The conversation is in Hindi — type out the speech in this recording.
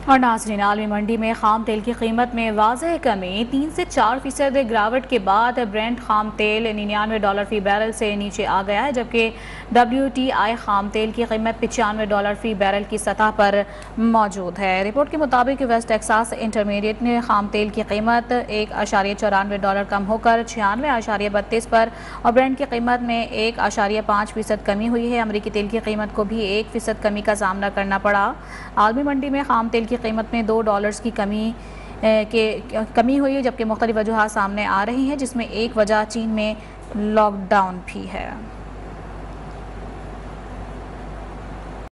और नाज़रीन, आलमी मंडी में खाम तेल की कीमत में वाज़ह कमी। 3 से 4% गिरावट के बाद ब्रेंट खाम तेल $99 फ़ी बैरल से नीचे आ गया है, जबकि WTI खाम तेल की कीमत $95 फ़ी बैरल की सतह पर मौजूद है। रिपोर्ट के मुताबिक वेस्ट टेक्सास इंटरमीडिएट में खाम तेल की कीमत $1.94 कम होकर 96.32 पर और ब्रेंट की कीमत में 1.5% कमी हुई है। अमरीकी तेल की कीमत को भी 1% कमी का सामना करना पड़ा। आलमी मंडी में खाम तेल की कीमत में $2 की कमी हुई है, जबकि मुख्तलिफ वजूहात सामने आ रही हैं, जिसमें एक वजह चीन में लॉकडाउन भी है।